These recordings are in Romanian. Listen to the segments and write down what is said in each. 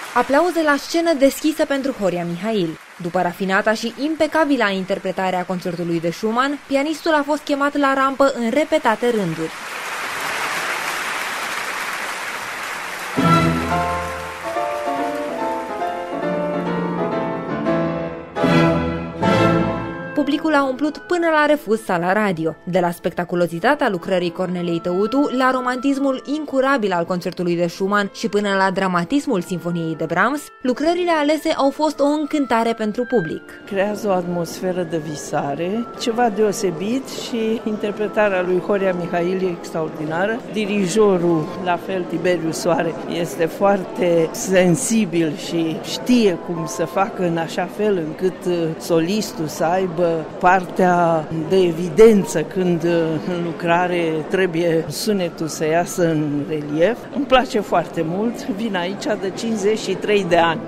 Aplauze la scenă deschisă pentru Horia Mihail. După rafinata și impecabila interpretare a concertului de Schumann, pianistul a fost chemat la rampă în repetate rânduri. Publicul a umplut până la refuz sala radio. De la spectaculozitatea lucrării Corneliei Tăutu, la romantismul incurabil al concertului de Schumann și până la dramatismul sinfoniei de Brahms, lucrările alese au fost o încântare pentru public. Creează o atmosferă de visare, ceva deosebit și interpretarea lui Horia Mihail e extraordinară. Dirijorul, la fel Tiberiu Soare, este foarte sensibil și știe cum să facă în așa fel încât solistul să aibă partea de evidență când în lucrare trebuie sunetul să iasă în relief. Îmi place foarte mult, vin aici de 53 de ani.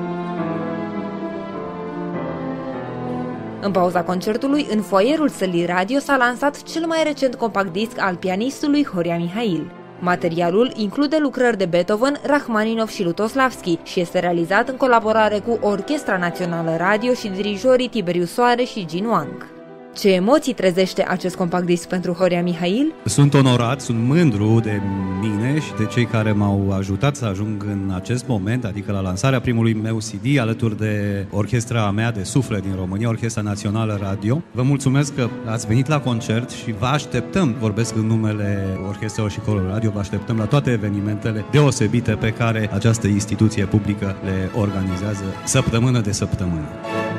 În pauza concertului, în foaierul sălii radio s-a lansat cel mai recent compact disc al pianistului Horia Mihail. Materialul include lucrări de Beethoven, Rachmaninov și Lutoslavski și este realizat în colaborare cu Orchestra Națională Radio și dirijorii Tiberiu Soare și Jin Wang. Ce emoții trezește acest compact disc pentru Horia Mihail? Sunt onorat, sunt mândru de mine și de cei care m-au ajutat să ajung în acest moment, adică la lansarea primului meu CD, alături de orchestra mea de suflet din România, Orchestra Națională Radio. Vă mulțumesc că ați venit la concert și vă așteptăm, vorbesc în numele orchestrelor și corului radio, vă așteptăm la toate evenimentele deosebite pe care această instituție publică le organizează săptămână de săptămână.